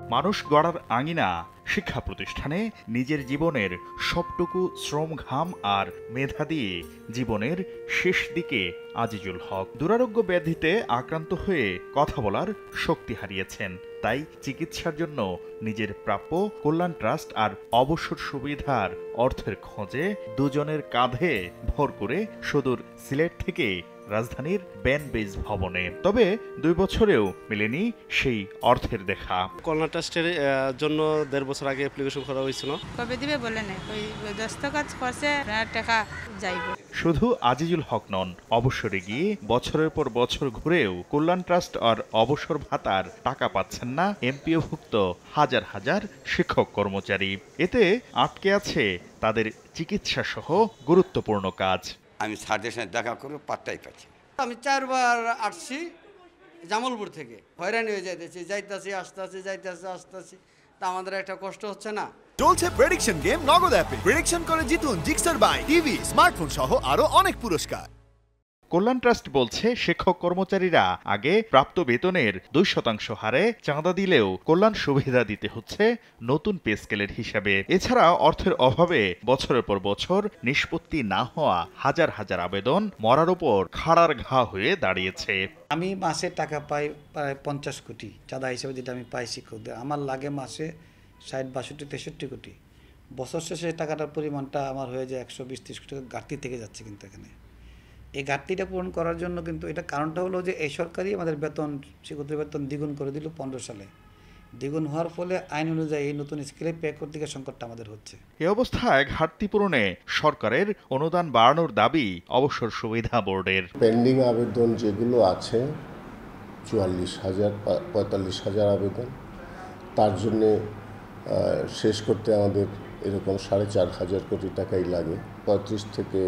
মানুষ গড়ার আঙিনা শিক্ষা প্রতিষ্ঠানে নিজের জীবনের সবটুকু শ্রম ঘাম আর মেধা দিয়ে জীবনের শেষ দিকে আজিজুল হক দুরারোগ্য ব্যাধিতে আক্রান্ত হয়ে কথা বলার শক্তি হারিয়েছেন। তাই চিকিৎসার জন্য নিজের প্রাপ্য কল্যাণ ট্রাস্ট আর অবসর সুবিধার অর্থের খোঁজে দুজনের কাঁধে ভর করে সুদূর সিলেট থেকে রাজধানীর ব্যানবেজ ভবনে। তবে ২ বছরেও মেলেনি সেই অর্থের দেখা। কল্যাণ ট্রাস্টের জন্য ১.৫ বছর আগে অ্যাপ্লিকেশন করা হয়েছিল। কবে দিবে বলে না, ওই দস্ত কাজ করছে, টাকা যাইব। শুধু আজিজুল হক নন, অবসরে গিয়ে বছরের পর বছর ঘুরেও কল্যাণ ট্রাস্ট আর অবসর ভাতার টাকা পাচ্ছেন না এমপিওভুক্ত হাজার হাজার শিক্ষক কর্মচারী। এতে আটকে আছে তাদের চিকিৎসা সহ গুরুত্বপূর্ণ কাজ। আমি স্যারদের সাথে দেখা করে পাত্তাই পাচ্ছি। আমি 4 বার আসছি জামালপুর থেকে, হয়রানি হয়ে যাইতেছি আসতেছি, তা আমাদের একটা কষ্ট হচ্ছে না। চলছে প্রেডিকশন গেম নগদ অ্যাপে। প্রেডিকশন করে জিতুন জিক্সার বাইক, টিভি, স্মার্টফোন সহ আরো অনেক পুরস্কার। কল্যাণ ট্রাস্ট বলছে শিক্ষক কর্মচারীরা আগে প্রাপ্ত বেতনের ২% হারে চাঁদা দিলেও কল্যাণ সুবিধা দিতে হচ্ছে নতুন পে স্কেলের হিসাবে। এছাড়া অর্থের অভাবে বছরের পর বছর নিষ্পত্তি না হওয়া হাজার হাজার আবেদন মরার উপর খাড়ার ঘা হয়ে দাঁড়িয়েছে। আমি মাসে টাকা পাই প্রায় ৫০ কোটি চাঁদা হিসেবে, যেটা আমি পাই শিক্ষকদের। আমার লাগে মাসে ৬০, ৬২, ৬৩ কোটি। বছর শেষে টাকাটার পরিমাণটা আমার হয়ে যায় ১২০-৩০ কোটি টাকা ঘাটতি থেকে যাচ্ছে। কিন্তু এখানে এই ঘাটতিটা পূরণ করার জন্য কিন্তু এটা কারণটা হলো যে এই সরকারই আমাদের বেতন, শিক্ষকদের বেতন দ্বিগুণ করে দিল ১৫ সালে। দ্বিগুণ হওয়ার ফলে আইন অনুযায়ী এই নতুন স্কেলে পে করতে গিয়ে সংকটটা আমাদের হচ্ছে। এ অবস্থায় ঘাটতি পূরণে সরকারের অনুদান বাড়ানোর দাবি অবসর সুবিধা বোর্ডের। পেন্ডিং আবেদন যেগুলো আছে ৪৪,০০০, ৪৫,০০০ আবেদন, তার জন্য শেষ করতে আমাদের এরকম ৪,৫০০ কোটি টাকাই লাগে। ৩৫ থেকে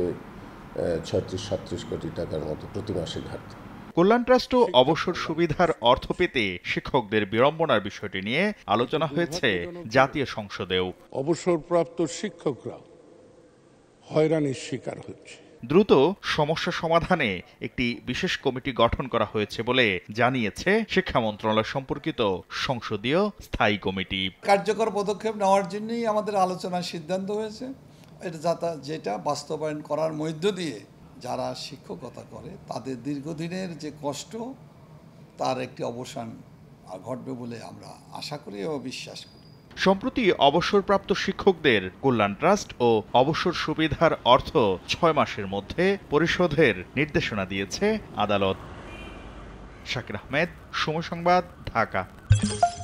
৩৬-৩৭ কোটি টাকার মতো প্রতি মাসে ঘাটতি। কল্যাণ ট্রাস্ট ও অবসর সুবিধার অর্থ পেতে শিক্ষকদের বিড়ম্বনার বিষয়টি নিয়ে আলোচনা হয়েছে জাতীয় সংসদেও। অবসরপ্রাপ্ত শিক্ষকরা হয়রানির শিকার হচ্ছে। দ্রুত সমস্যা সমাধানে একটি বিশেষ কমিটি গঠন করা হয়েছে বলে জানিয়েছে শিক্ষা মন্ত্রণালয় সম্পর্কিত সংসদীয় স্থায়ী কমিটি। কার্যকর পদক্ষেপ নেওয়ার জন্যই আমাদের আলোচনার সিদ্ধান্ত হয়েছে। যেটা বাস্তবায়ন করার মধ্য দিয়ে যারা শিক্ষকতা করে তাদের দীর্ঘদিনের যে কষ্ট, তার একটি অবসান ঘটবে বলে আমরা আশা করি ও বিশ্বাস করি। সম্প্রতি অবসরপ্রাপ্ত শিক্ষকদের কল্যাণ ট্রাস্ট ও অবসর সুবিধার অর্থ ৬ মাসের মধ্যে পরিশোধের নির্দেশনা দিয়েছে আদালত। শাকির আহমেদ, সময় সংবাদ, ঢাকা।